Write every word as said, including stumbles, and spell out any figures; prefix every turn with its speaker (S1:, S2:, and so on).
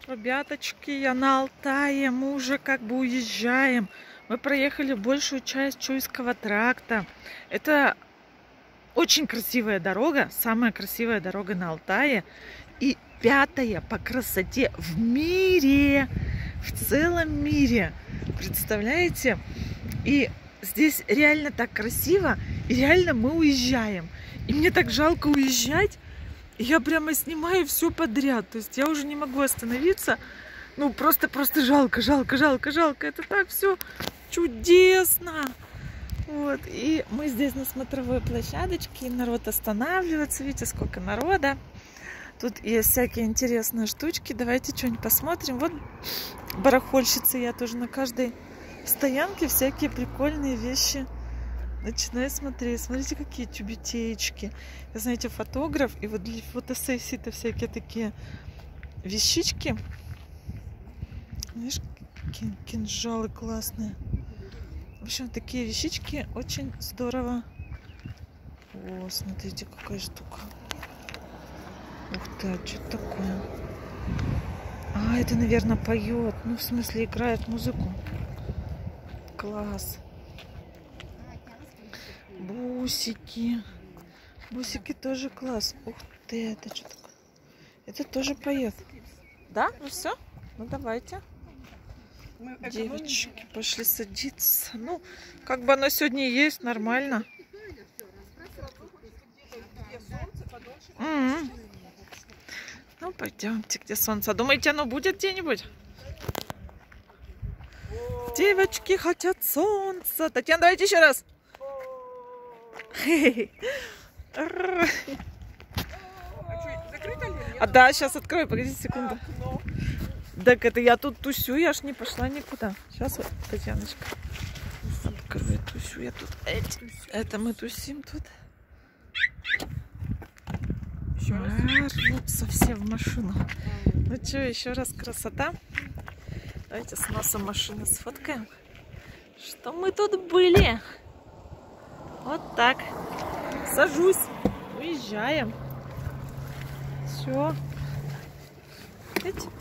S1: Ребяточки, я на Алтае, мы уже как бы уезжаем. Мы проехали большую часть Чуйского тракта. Это очень красивая дорога, самая красивая дорога на Алтае. И пятая по красоте в мире, в целом мире. Представляете? И здесь реально так красиво, и реально мы уезжаем. И мне так жалко уезжать. Я прямо снимаю все подряд. То есть я уже не могу остановиться. Ну, просто-просто жалко, жалко, жалко, жалко. Это так все чудесно. Вот. И мы здесь на смотровой площадочке. И народ останавливается. Видите, сколько народа. Тут есть всякие интересные штучки. Давайте что-нибудь посмотрим. Вот барахольщицы. Я тоже на каждой стоянке всякие прикольные вещи начинаю смотреть. Смотрите, какие тюбетеечки. Я, знаете, фотограф, и вот для фотосессии-то всякие такие вещички. Видишь, какие кинжалы классные. В общем, такие вещички очень здорово. О, смотрите, какая штука. Ух ты, а что это такое? А, это, наверное, поет. Ну, в смысле, играет музыку. Класс. Бусики. Бусики тоже класс. Ух ты, это что такое? Это тоже поет. Да? Ну все? Ну давайте. Девочки пошли садиться. Ну, как бы оно сегодня есть, нормально. М-м. Ну, пойдемте, где солнце. Думаете, оно будет где-нибудь? Девочки хотят солнца. Татьяна, давайте еще раз. А да, сейчас открою, погодите секунду. Так это я тут тусю, я ж не пошла никуда. Сейчас вот, Татьяночка, открою, тусю я тут. Это мы тусим тут. Рвутся все в машину. Ну что, еще раз красота. Давайте с носом машины сфоткаем, что мы тут были. Вот так. Сажусь. Уезжаем. Все. Видите?